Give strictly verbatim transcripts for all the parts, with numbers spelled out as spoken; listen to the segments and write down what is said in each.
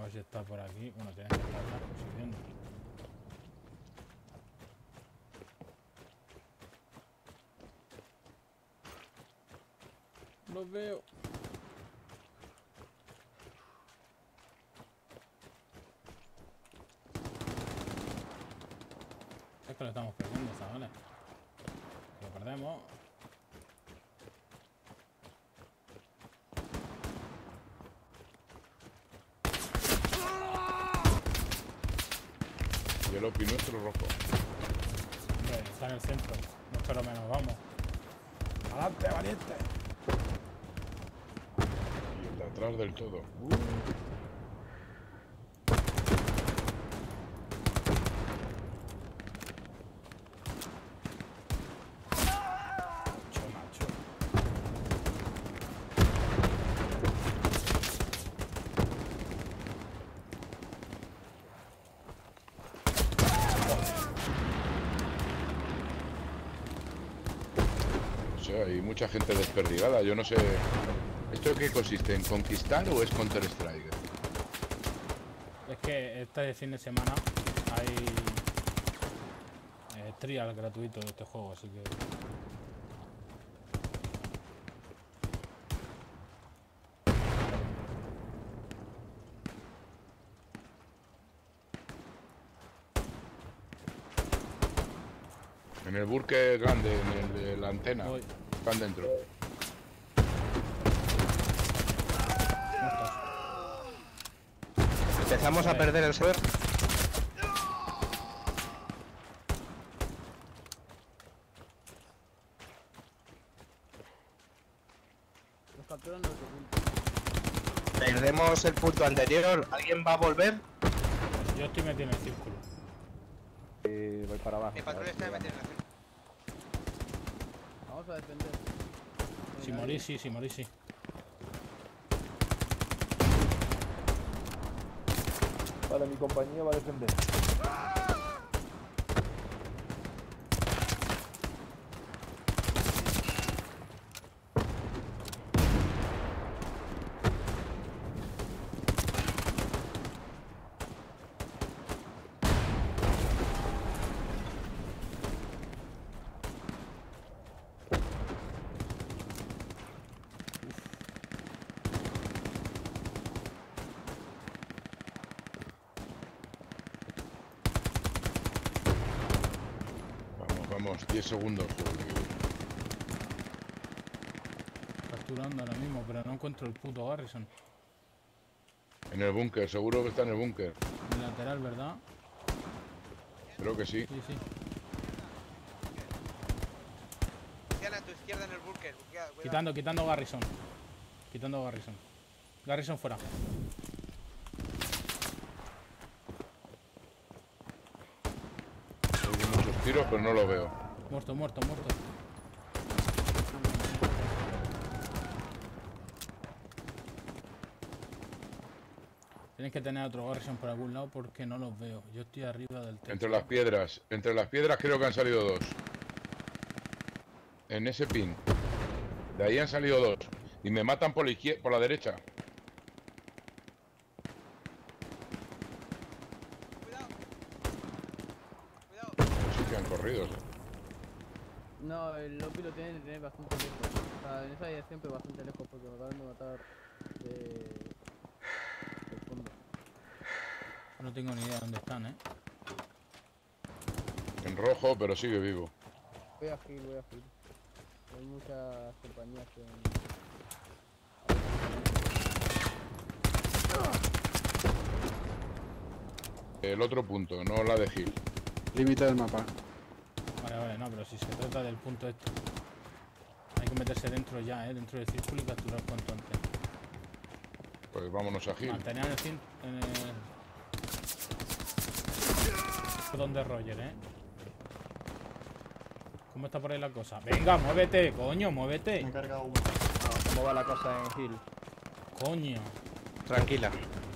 ver si está por aquí. Bueno, tienes que estar en la posición. Los veo. Es que lo estamos perdiendo, ¿sabes? Lo perdemos. Y el O P I nuestro rojo. Hombre, está en el centro. No espero menos, vamos. ¡Adelante, valiente! Y el de atrás del todo. Uh. Hay mucha gente desperdigada, yo no sé. ¿Esto en qué consiste? ¿En conquistar o es Counter Strike? Es que este fin de semana hay eh, trial gratuito de este juego, así que... En el búnker grande, en el de la antena. Voy. Están dentro. Empezamos a perder el server. Nos capturan nuestro punto. Perdemos el punto anterior. ¿Alguien va a volver? Yo estoy metido en el círculo. Eh, voy para abajo. Mi patrulla está metiendo en la zona. Vamos a defender. Si morís, sí, si morís, sí. Vale, mi compañía va a defender. Vamos, diez segundos. Capturando ahora mismo, pero no encuentro el puto Garrison. En el búnker, seguro que está en el búnker. En el lateral, ¿verdad? Creo que sí. Sí, sí. A tu izquierda en el búnker. Quitando, quitando Garrison. Quitando Garrison. Garrison fuera. Hay muchos tiros, pero no lo veo. Muerto, muerto, muerto. Tienes que tener otro Garrison por algún lado porque no los veo. Yo estoy arriba del techo. Entre las piedras. Entre las piedras creo que han salido dos. En ese pin. De ahí han salido dos. Y me matan por la izquierda, por la derecha. Cuidado. Cuidado. Sí que han corrido. ¿Eh? No, el Lopi lo tiene que tener bastante lejos. O sea, en esa área siempre bastante lejos porque me acaban de matar de... del fondo. No tengo ni idea de dónde están, ¿eh? En rojo, pero sigue vivo. Voy a heal, voy a heal. Hay muchas compañías que... El otro punto, no la de Gil. Límite del mapa. Vale, vale, no, pero si se trata del punto este. Hay que meterse dentro ya, ¿eh? Dentro del círculo y capturar cuanto antes. Pues vámonos a Gil. Mantener en el cin... en el... Perdón de Roger, ¿eh? ¿Cómo está por ahí la cosa? Venga, muévete, coño, muévete. Me he cargado uno. ¿Cómo va la cosa en Hill? Coño. Tranquila.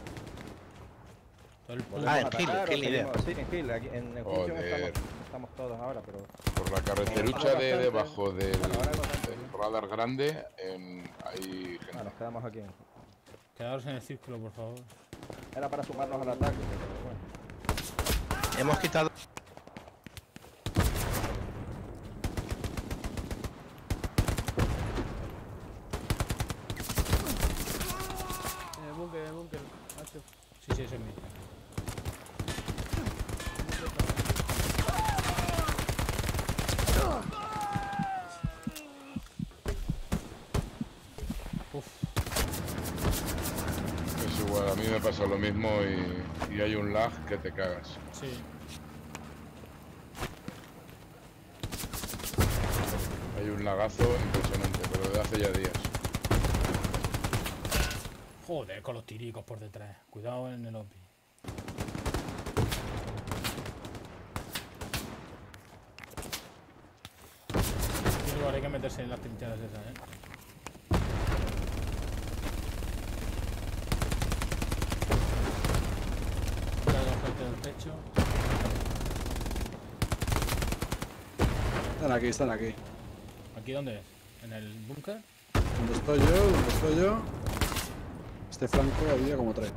Todo el puto... Ah, en Hill, qué idea. Sí, en Hill. Aquí, en el juicio Joder. estamos, estamos todos ahora, pero... Por la carreterucha de debajo del, Bueno, ahora no tanto. del radar grande, en, hay gente. Ah, nos quedamos aquí. Quedaros en el círculo, por favor. Era para sumarnos al ataque, pero bueno. Hemos quitado. En el búnker, en el búnker. Macho. Sí, sí, ese es mío. Uf, Es igual, a mí me pasa lo mismo y, y hay un lag que te cagas. sí. Hay un lagazo impresionante, pero de hace ya días. Joder, con los tiricos por detrás. Cuidado en el O P I. Aquí lugar hay que meterse en las trincheras esas, eh. Carga fuerte del techo. Están aquí, están aquí. ¿Aquí dónde es? ¿En el búnker? Donde estoy yo, donde estoy yo. Este flanco había como tres.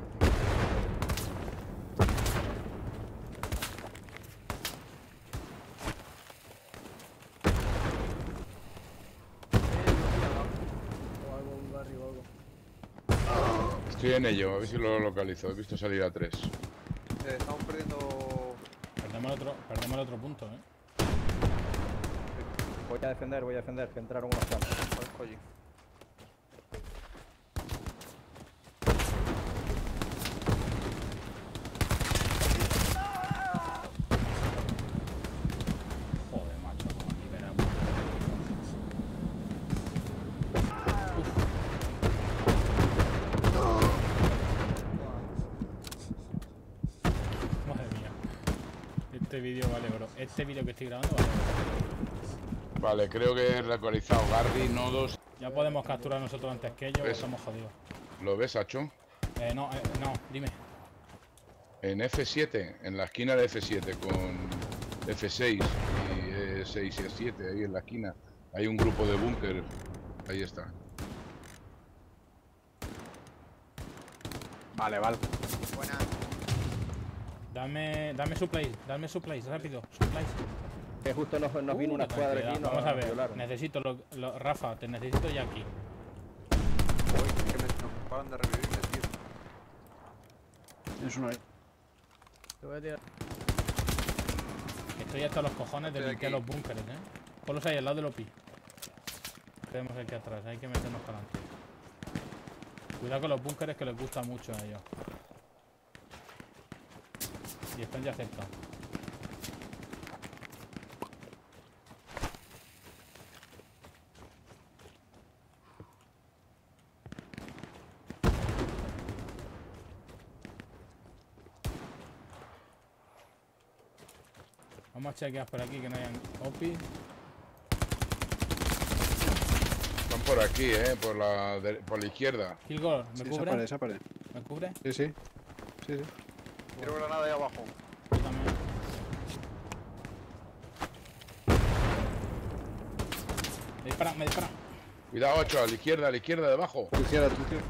O algo, un barrio o algo. Estoy en ello, a ver si lo localizo. He visto salir a tres. Eh, estamos perdiendo. Perdemos el otro, perdemos el otro punto, eh. Voy a defender, voy a defender, que entraron unos cuantos. Al allí. Joder, macho, no liberamos. Madre mía. Este vídeo vale oro. Este vídeo que estoy grabando vale oro. Vale, creo que he localizado Garry, nodos. Ya podemos capturar nosotros antes que ellos o ¿Ves? estamos jodidos. ¿Lo ves, Hacho? Eh, no, eh, no, dime. En F siete, en la esquina de F siete, con F seis y E seis y E siete, ahí en la esquina. Hay un grupo de búnker. Ahí está. Vale, vale. Buena. Dame, dame supplies, dame supplies, rápido, supplies. Que justo nos, nos vino Uh, una escuadra tranquilidad. aquí y nos Vamos a ver, violaron. necesito, lo, lo- Rafa, te necesito ya aquí. Uy, es que me, nos paran de revivirme, tío. Tienes uno ahí. Te voy a tirar. Estoy hasta los cojones de Estoy limpiar aquí. los búnkeres, eh. Ponlos ahí al lado del O P I. Tenemos aquí atrás, hay que meternos para adelante. Cuidado con los búnkeres que les gusta mucho a ellos. Y están ya cerca. Vamos a chequear por aquí que no hayan O P I. Están por aquí, eh, por la, de- por la izquierda. Kilgore, ¿me Sí, esa cubre? pared, esa pared. ¿Me cubre? Sí, sí. Sí, sí. Tiro granada ahí abajo. Yo también. Me disparan, me disparan. Cuidado, Hacho, a la izquierda, a la izquierda, debajo. Tu izquierda, tu izquierda.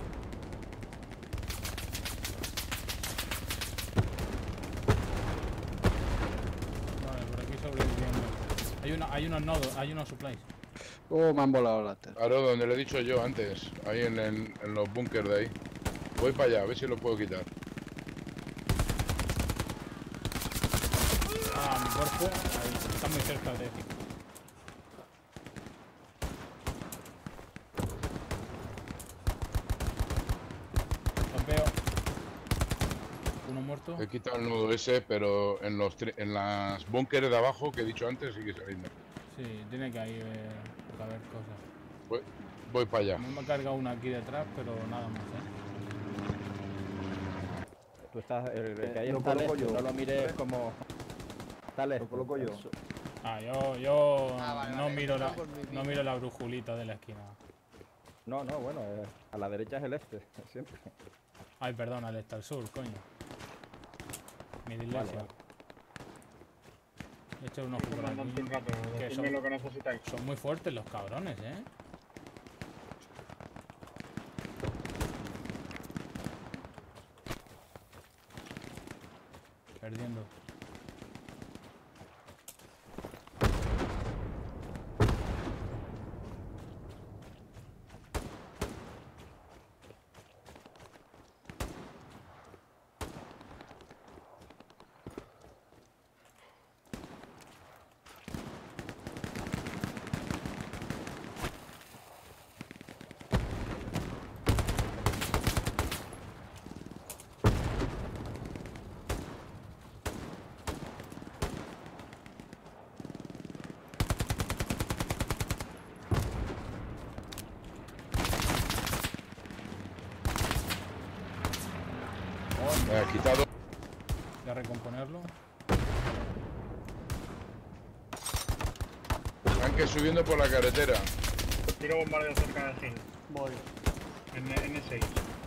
Vale, por aquí sobreviviendo. Hay, una, hay unos nodos, hay unos supplies. Oh, me han volado la tela. Claro, donde le he dicho yo antes. Ahí en, en- en los búnkers de ahí. Voy para allá, a ver si lo puedo quitar. Ah, mi cuerpo. Ahí, está muy cerca de ti. Los veo. Uno muerto. He quitado el nodo ese, pero en los tri- en las búnkeres de abajo que he dicho antes sigue saliendo. Sí, tiene que ahí ver, que haber cosas. Voy, voy para allá. A mí me ha cargado una aquí detrás, pero nada más, ¿eh? Tú estás, el, el que hay Lo está coloco lejos, yo. no lo mires como... Está lejos. Lo coloco yo. Eso. Ah, yo, yo Ah, vale, no, vale, miro la, por mi no vida. miro la brujulita de la esquina. No, no, bueno, eh, a la derecha es el este, siempre. Ay, perdón, al este, al sur, coño. Mi Vale, dislexia. vale. He hecho unos por aquí. Que son, lo que necesitáis. son muy fuertes los cabrones, ¿eh? Perdiendo. Me ha quitado. Voy a recomponerlo. Tanque subiendo por la carretera. Tiro bombardeo cerca de Gil. Voy. En N seis.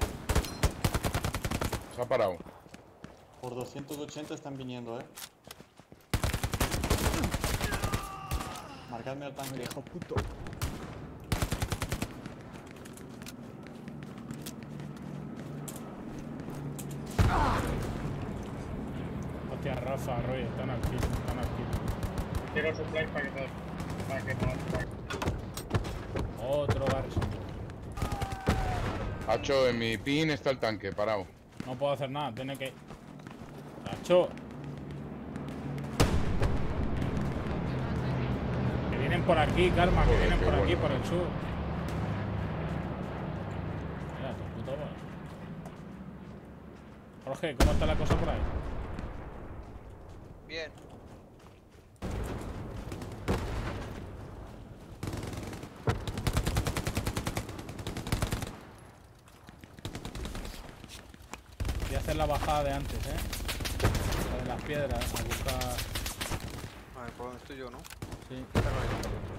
Se ha parado. Por doscientos ochenta están viniendo, eh. Marcadme al tanque. Hijo puto. Hostia, Rafa, Roy, están aquí, están aquí. Tiro supply para que te... Para que no... Otro Garrison. Hacho, en mi pin está el tanque, parado. No puedo hacer nada, tiene que... ¡Nacho! Que vienen por aquí, Karma, que Joder, vienen qué por aquí, bueno. por el sur. Mira, tu puta madre. Jorge, ¿cómo está la cosa por ahí? Bien. Voy a hacer la bajada de antes, ¿eh? La de las piedras, a buscar... A ver, ¿por dónde estoy yo, no? Sí. Pero ahí.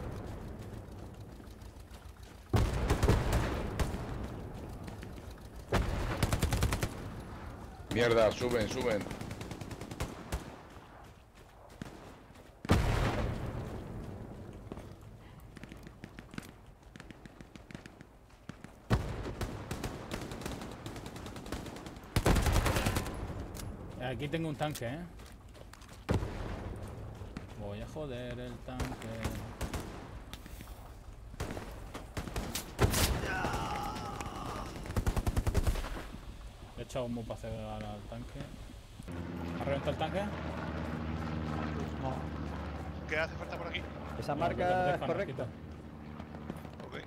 Mierda, suben, suben. Aquí tengo un tanque, ¿eh? Voy a joder el tanque. He echado humo para hacer al al tanque. ¿Ha reventado el tanque? No. ¿Qué hace falta por aquí? Esa No, que te marca es protejan, correcta. Ok.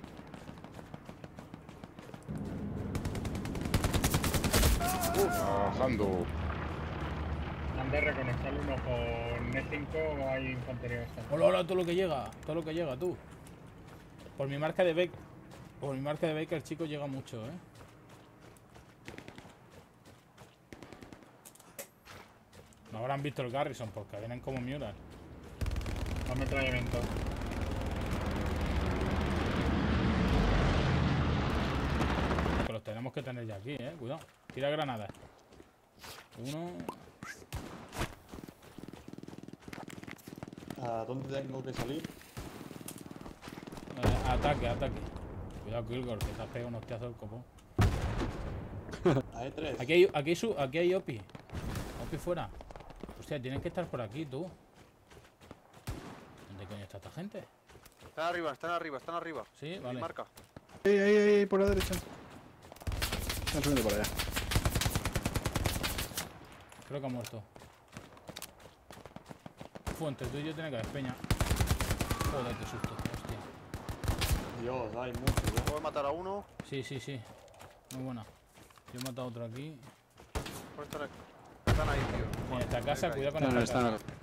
Bajando. Han de reconectar uno con E cinco, hay infantería bastante. Hola, hola, todo lo que llega, todo lo que llega, tú. Por mi marca de Baker, por mi marca de Baker, chico, llega mucho, ¿eh? No habrán visto el Garrison porque vienen como Mural. Dame ametrallamiento. Que los tenemos que tener ya aquí, ¿eh? Cuidado. Tira granadas. Uno. ¿A dónde tengo que salir? Eh, ataque, ataque. Cuidado, Kilgore, que te has pegado un hostiazo del copón. A E tres. Aquí hay, aquí hay, su, aquí hay Opi. Opi fuera. Hostia, tienen que estar por aquí, tú. ¿Dónde coño está esta gente? Están arriba, están arriba, están arriba. Sí, Mi vale. marca. Ahí, ahí, ahí, por la derecha. Están subiendo para allá. Creo que ha muerto. Fu, entre tú y yo tiene que haber peña. Joder, qué susto. Hostia. Dios, hay muchos, ¿eh? Puedo matar a uno. Sí, sí, sí. Muy buena. Yo he matado a otro aquí. ¿Dónde están aquí? Están ahí, tío. En esta casa, Ahí. cuidado con No, no, esta están casa.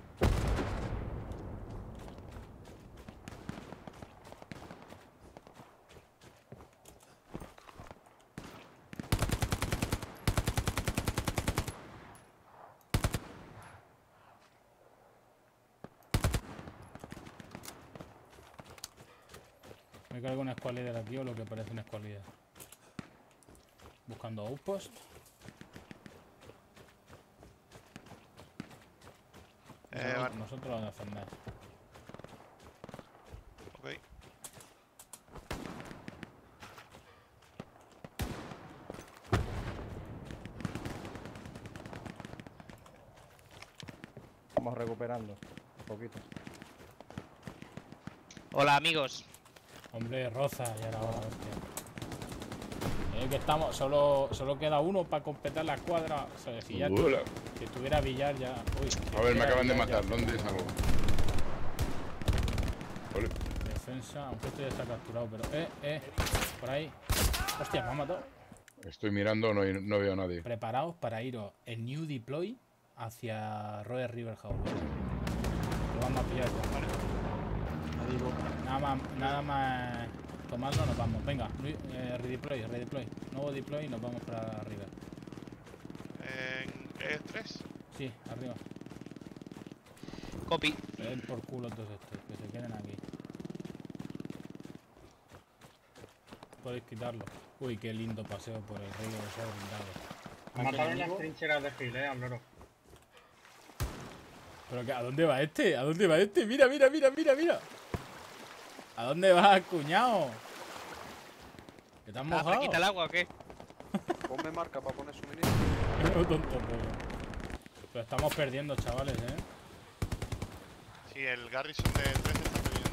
Me cargo una squad leader aquí o lo que parece una squad leader. Buscando outpost. Eh, Nosotros- vale. Nosotros a defender. Ok. Estamos recuperando un poquito. Hola, amigos. Hombre, Roza, ya era hora, hostia. Eh, que estamos, solo, solo queda uno para completar la escuadra. O sea, si ya Hola. si estuviera Villar ya. Uy, si A ver, me estuviera acaban de Villar matar. ya. ¿Dónde salgo? Ole. Defensa, aunque esto ya está capturado, pero. Eh, eh. Por ahí. Hostia, me ha matado. Estoy mirando, no, hay- no veo a nadie. Preparaos para iros en New Deploy hacia Roe River House. Lo vamos a pillar ya. Ya digo, Nada más, nada más tomarlo, nos vamos. Venga, eh, redeploy, redeploy. Nuevo deploy y nos vamos para arriba. En E tres. Sí, arriba. Copy. Den por culo todos estos, que se queden aquí. Podéis quitarlo. Uy, qué lindo paseo por el río de Sol blindado. Mataron las trincheras de Gil, eh, al loro. Pero que, ¿a dónde va este? ¿A dónde va este? Mira, mira, mira, mira, mira. ¿A dónde vas, cuñado? ¿Que te has Ah, mojado? ¿me quita el agua o qué? Ponme marca para poner suministro. No, tonto, pollo. Pero estamos perdiendo, chavales, ¿eh? Sí, el Garrison de E tres está perdiendo.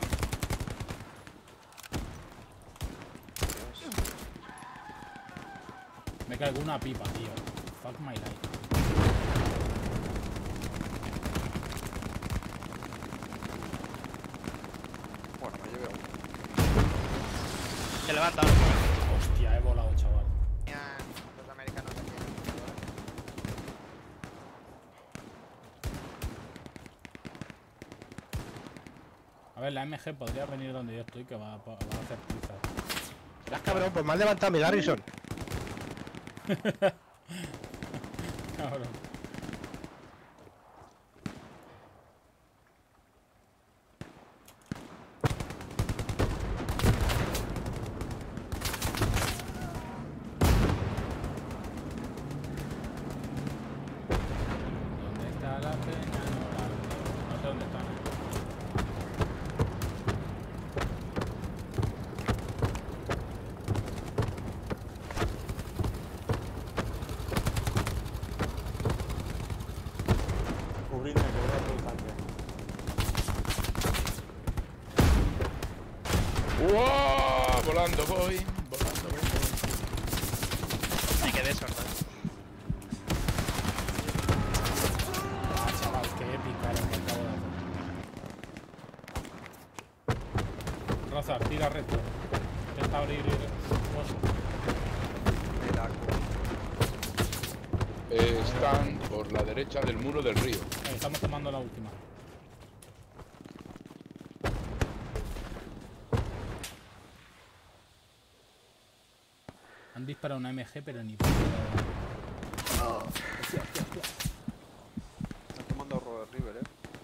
Me caigo una pipa, tío. Fuck my life. Bueno, me llevé a uno. Se levanta. Hostia, he volado, chaval. Los americanos aquí. A ver, la M G podría venir donde yo estoy, que va, a- va a hacer pizza. Verás, cabrón, pues me has levantado mi Garrison. Cabrón. ¿Dónde está la peña? No la veo. No sé dónde están. cubrirme, que voy a por el tanque. ¡Wow! Volando voy. Volando voy. Me quedé sordo. Ah, chaval, qué épica lo que acabo de hacer. Rozar, tira recto. Intenta abrir el pozo. El agua. Eh, están por la derecha del muro del río. Eh, estamos tomando la última. Han disparado una M G, pero ni puta. Están tomando Roder River, eh.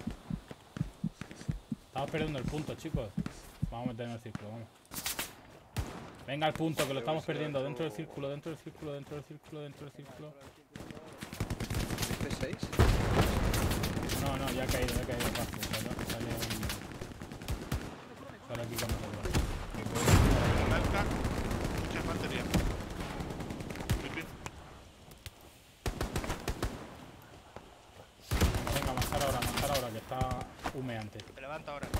Estamos perdiendo el punto, chicos. Vamos a meter en el círculo, vamos. Venga al punto, que lo estamos perdiendo. Dentro del círculo, dentro del círculo, dentro del círculo, dentro del círculo. ¿F seis? No, no, ya ha caído, ya ha caído. Paso, sale, sale, un... sale aquí con nosotros. Marca. Mucha infantería. Pipín. Venga, avanzar ahora, avanzar ahora, que está humeante. Se levanta ahora.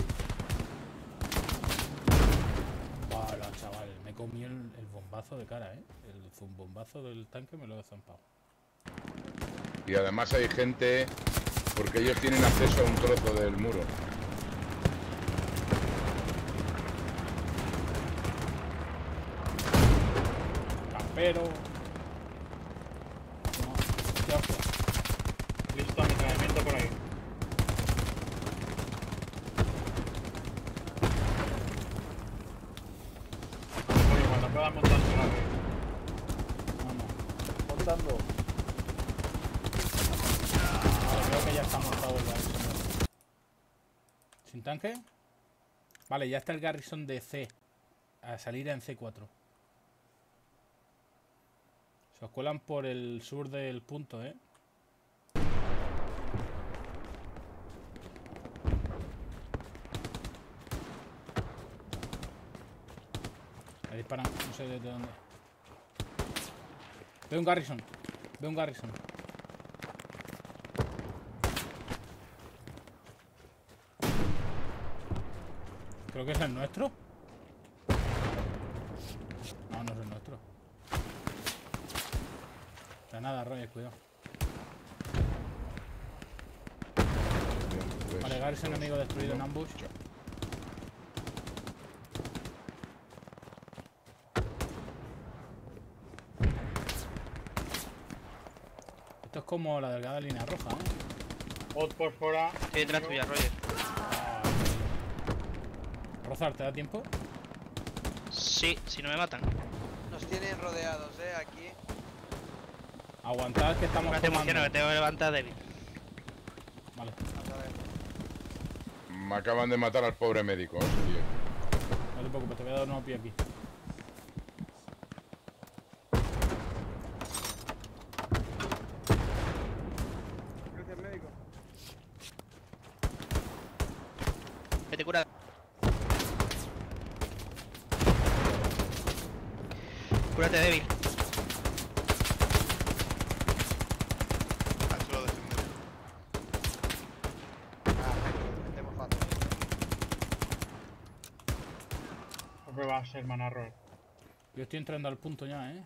Vale, chaval, me comí el, el bombazo de cara, ¿eh? El zumbombazo del tanque me lo he zampado. Y además hay gente, porque ellos tienen acceso a un trozo del muro. Campero. No, hostia, hostia. Listo, ametrallamiento por ahí. Oye, cuando puedan montar su nave. Vamos. Montando. Vale, creo que ya está montado el Garrison. ¿Sin tanque? Vale, ya está el Garrison de C. A salir en C cuatro. Se os cuelan por el sur del punto, ¿eh? Me disparan, no sé desde dónde. Veo un Garrison. Veo un Garrison. Creo que es el nuestro. No, no es el nuestro. Granada, Roger, cuidado. Vale, Garrison enemigo destruido en ambush. Esto es como la delgada línea roja, ¿eh? Ot por fuera. Estoy detrás tuya, Roger. Rozar, ¿te da tiempo? Sí, si no me matan. Nos tienen rodeados, eh, aquí. Aguantad que estamos Espérate, tomando. Murciano, que tengo que levantar débil. Vale. Me acaban de matar al pobre médico, hostia. No te preocupes, te voy a dar unos pies aquí. Gracias, médico. Vete curado. Cúrate débil. Ah, chulo defender. Ah, metemos fácil. Siempre va a ser manarro. Yo estoy entrando al punto ya, ¿eh?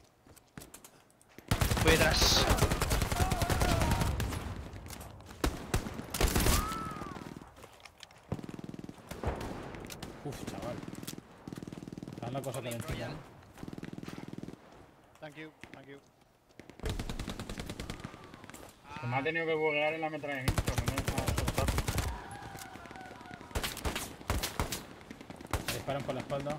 Voy detrás. Uf, chaval. Está la cosa calentita, ¿eh? Thank you, thank you. Se me ha tenido que buguear el ametrallamiento, que no deja soltar. Me disparan por la espalda.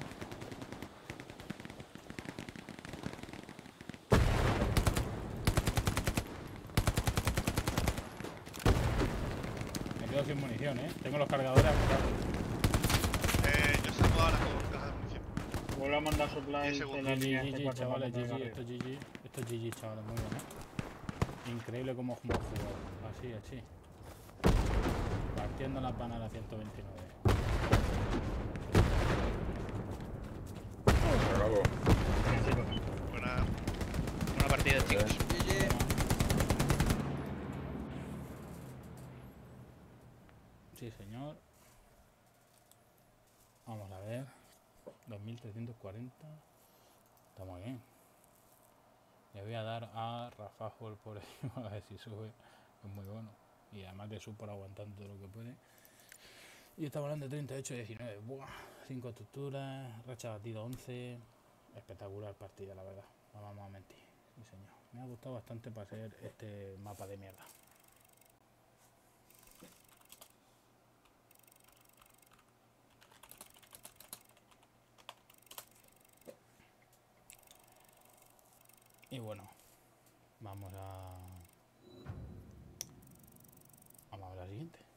Me quedo sin munición, ¿eh? Tengo los cargadores apuntados. Eh, yo salgo ahora con caja de munición. Vuelvo a mandar supply diez de segundos. la línea G G, C cuatro chavales, para G G, arriba. esto es G G. Esto es G G, chavales, muy bien, ¿eh? Increíble cómo hemos jugado. Así, así. Partiendo las panas a la ciento veintinueve. Se acabó. Venga, chicos. Buena. Una partida, chicos. G G. Sí, señor. Vamos a ver. dos mil trescientos cuarenta. Está muy bien. Le voy a dar a Rafajo por ahí, a ver si sube. Es muy bueno. Y además de su por aguantando todo lo que puede. Y estamos hablando de treinta y ocho a diecinueve. Buah. cinco estructuras. Racha batida once. Espectacular partida, la verdad. No vamos a mentir. Sí, señor. Me ha gustado bastante para hacer este mapa de mierda. Y bueno, vamos a... Vamos a ver la siguiente.